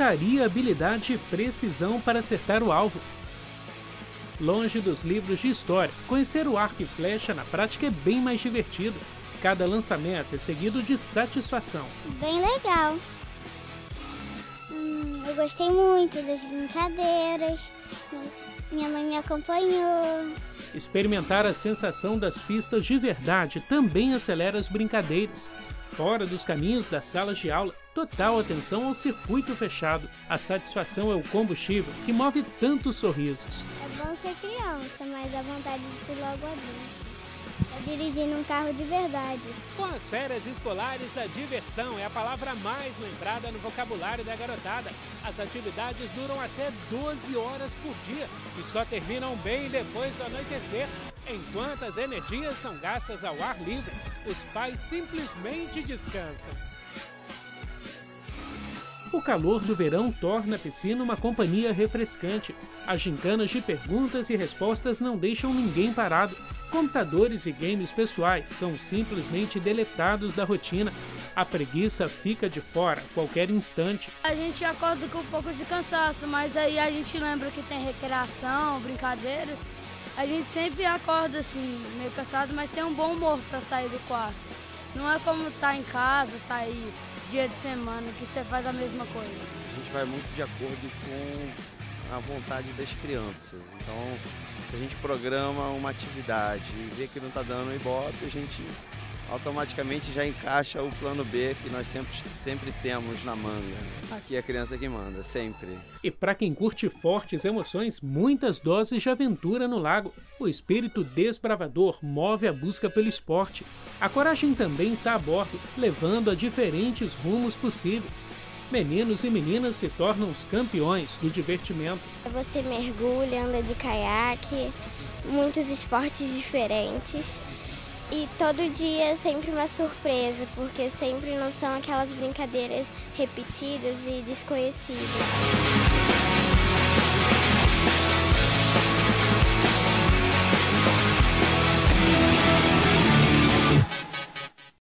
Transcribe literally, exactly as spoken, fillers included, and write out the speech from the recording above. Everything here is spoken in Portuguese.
pontaria, habilidade e precisão para acertar o alvo. Longe dos livros de história, conhecer o arco e flecha na prática é bem mais divertido. Cada lançamento é seguido de satisfação. Bem legal. Hum, eu gostei muito das brincadeiras. Minha mãe me acompanhou. Experimentar a sensação das pistas de verdade também acelera as brincadeiras. Fora dos caminhos das salas de aula, total atenção ao circuito fechado. A satisfação é o combustível que move tantos sorrisos. É bom ser criança, mas a vontade de ser logo adulto. É dirigir num carro de verdade. Com as férias escolares, a diversão é a palavra mais lembrada no vocabulário da garotada. As atividades duram até doze horas por dia e só terminam bem depois do anoitecer. Enquanto as energias são gastas ao ar livre, os pais simplesmente descansam. O calor do verão torna a piscina uma companhia refrescante. As gincanas de perguntas e respostas não deixam ninguém parado. Computadores e games pessoais são simplesmente deletados da rotina. A preguiça fica de fora a qualquer instante. A gente acorda com um pouco de cansaço, mas aí a gente lembra que tem recreação, brincadeiras. A gente sempre acorda assim, meio cansado, mas tem um bom humor para sair do quarto. Não é como estar em casa, sair dia de semana, que você faz a mesma coisa. A gente vai muito de acordo com a vontade das crianças. Então, se a gente programa uma atividade e vê que não está dando ibope, a gente automaticamente já encaixa o plano B que nós sempre, sempre temos na manga. Aqui é a criança que manda, sempre. E para quem curte fortes emoções, muitas doses de aventura no lago. O espírito desbravador move a busca pelo esporte. A coragem também está a bordo, levando a diferentes rumos possíveis. Meninos e meninas se tornam os campeões do divertimento. Você mergulha, anda de caiaque, muitos esportes diferentes. E todo dia é sempre uma surpresa, porque sempre não são aquelas brincadeiras repetidas e desconhecidas.